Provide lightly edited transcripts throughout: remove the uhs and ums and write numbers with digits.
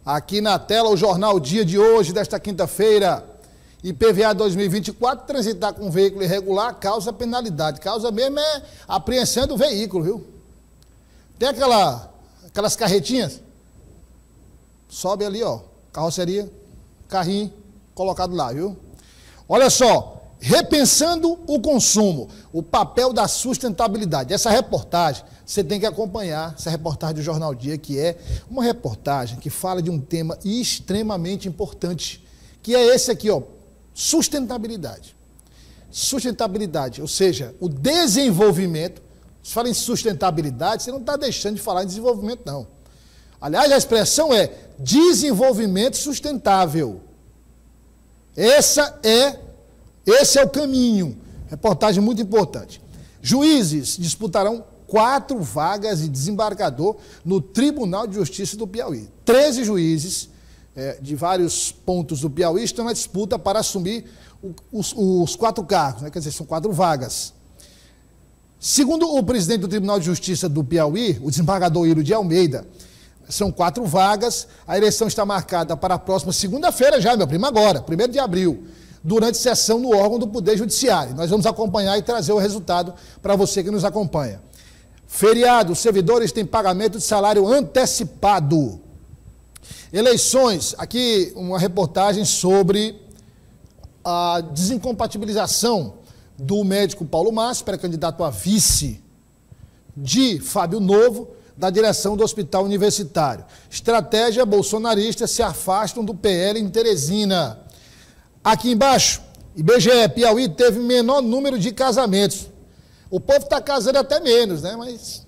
Aqui na tela o Jornal Dia de hoje, desta quinta-feira. IPVA 2024, transitar com veículo irregular causa penalidade. Causa mesmo é apreensão do veículo, viu? Tem aquelas carretinhas. Sobe ali, ó. Carroceria, carrinho, colocado lá, viu? Olha só, repensando o consumo, o papel da sustentabilidade. Essa reportagem, você tem que acompanhar, essa reportagem do Jornal Dia, que é uma reportagem que fala de um tema extremamente importante, que é esse aqui, ó, sustentabilidade. Sustentabilidade, ou seja, o desenvolvimento. Se fala em sustentabilidade, você não está deixando de falar em desenvolvimento, não. Aliás, a expressão é desenvolvimento sustentável. Esse é o caminho. Reportagem muito importante. Juízes disputarão 4 vagas de desembargador no Tribunal de Justiça do Piauí. 13 juízes de vários pontos do Piauí estão na disputa para assumir os 4 cargos, né? Quer dizer, são 4 vagas. Segundo o presidente do Tribunal de Justiça do Piauí, o desembargador Iro de Almeida, são 4 vagas. A eleição está marcada para a próxima segunda-feira já, meu primo, agora, 1º de abril, durante sessão no órgão do Poder Judiciário. Nós vamos acompanhar e trazer o resultado para você que nos acompanha. Feriado, os servidores têm pagamento de salário antecipado. Eleições, aqui uma reportagem sobre a desincompatibilização do médico Paulo Márcio, pré-candidato a vice de Fábio Novo, da direção do Hospital Universitário. Estratégia bolsonarista, se afastam do PL em Teresina. Aqui embaixo, IBGE, Piauí teve menor número de casamentos. O povo está casando até menos, né? Mas...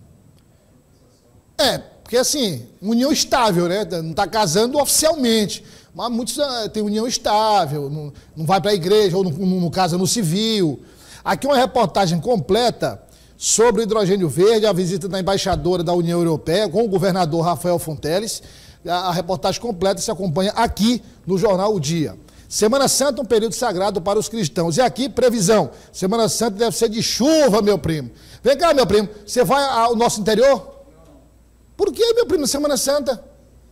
porque assim, união estável, né? Não está casando oficialmente. Mas muitos têm união estável, não vai para a igreja, ou não casa no civil. Aqui uma reportagem completa sobre o hidrogênio verde, a visita da embaixadora da União Europeia com o governador Rafael Fonteles. A reportagem completa se acompanha aqui no Jornal O Dia. Semana Santa, um período sagrado para os cristãos. E aqui, previsão. Semana Santa deve ser de chuva, meu primo. Vem cá, meu primo. Você vai ao nosso interior? Por que, meu primo, Semana Santa?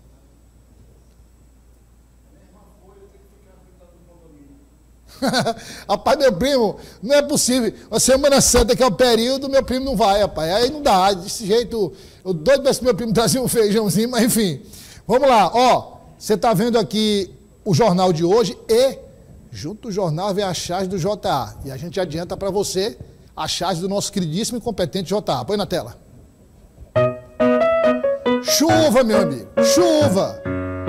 Rapaz, meu primo, não é possível. A Semana Santa, que é o período, meu primo não vai, rapaz. Aí não dá. Desse jeito, eu doido para esse meu primo trazer um feijãozinho, mas enfim. Vamos lá, ó. Você está vendo aqui o jornal de hoje e, junto ao jornal, vem a charge do JA. E a gente adianta para você a charge do nosso queridíssimo e competente JA. Põe na tela. Chuva, meu amigo, chuva.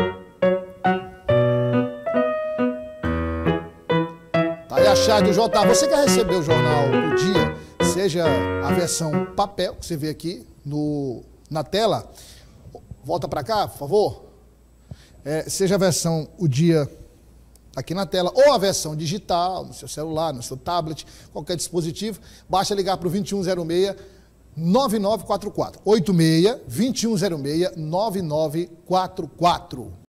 Tá aí a charge do JA. Você quer receber o jornal O Dia, seja a versão papel, que você vê aqui na tela. Volta para cá, por favor. Seja a versão O Dia aqui na tela, ou a versão digital, no seu celular, no seu tablet, qualquer dispositivo, basta ligar para o 2106-9944. 86-2106-9944.